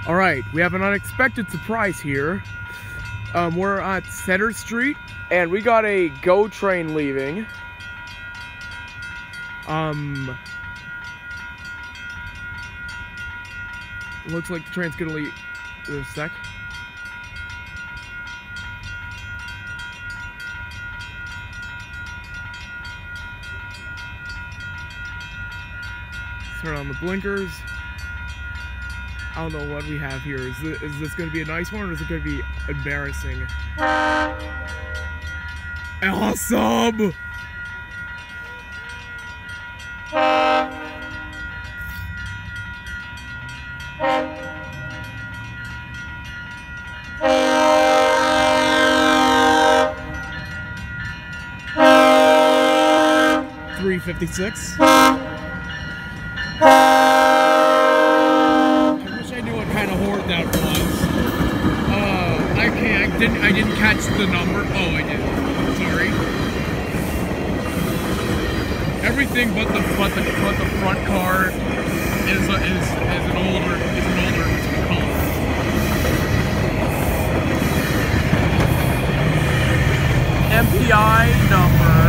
Alright, we have an unexpected surprise here. We're at Center Street, and we got a GO train leaving. Looks like the train's gonna leave in a sec. Turn on the blinkers. I don't know what we have here. Is this going to be a nice one, or is it going to be embarrassing? Awesome! $3.56. That was. I didn't catch the number. Oh, I did. Sorry. Everything but the front car is an older color. MPI number